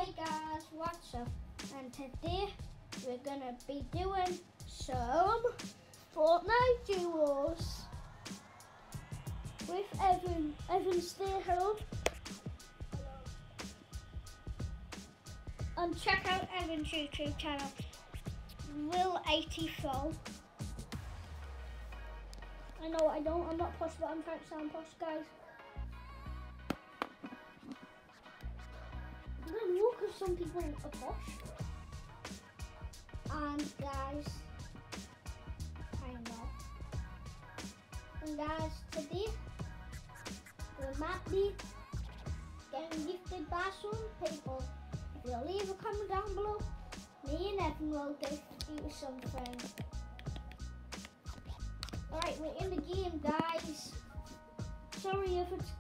Hey guys, what's up? And today we're gonna be doing some Fortnite duos with Evan. Evan, stay home. And check out Evan's YouTube channel, Will84. I know I'm not posh, but I'm trying to sound posh, guys. I don't know, because some people are posh. And guys, I know. And guys, today we might be getting gifted by some people. If you leave a comment down below, me and Evan will gift you something. Alright, we're in the game, guys. Sorry if it's...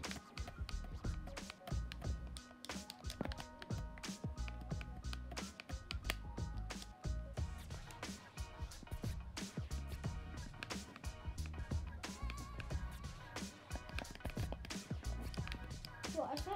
What is it?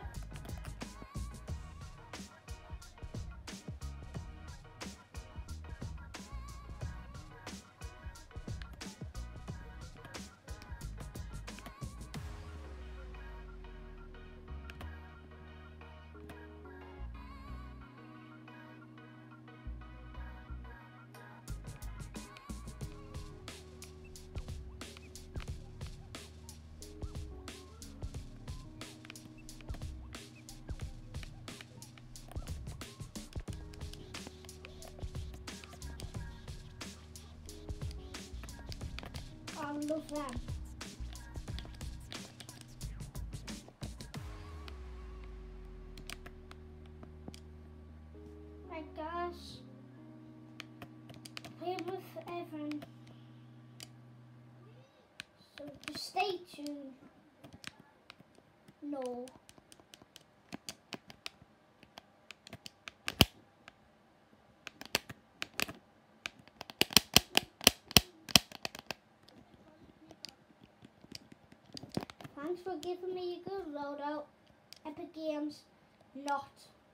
I love them. Right guys, playing with Evan, so just stay tuned. No. Thanks for giving me a good loadout. Epic Games, not.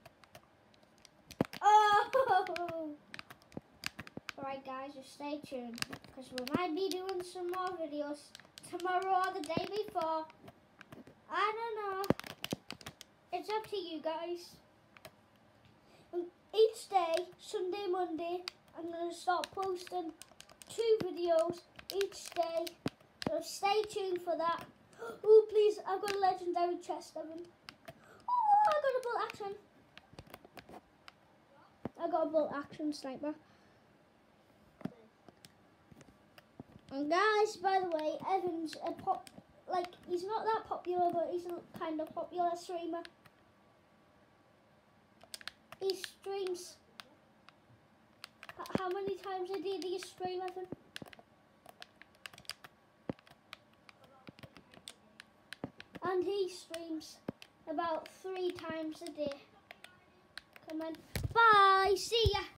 Oh! Alright guys, just stay tuned, because we might be doing some more videos tomorrow or the day before. I don't know. It's up to you guys. And each day, Sunday, Monday, I'm going to start posting 2 videos each day. So stay tuned for that. Oh please, I've got a legendary chest, Evan. Oh, I got a bolt action. I got a bolt action sniper. And guys, by the way, Evan's a he's not that popular, but he's a kind of popular streamer. He streams. How many times a day do you stream, Evan? And he streams about 3 times a day. Come on. Bye. See ya.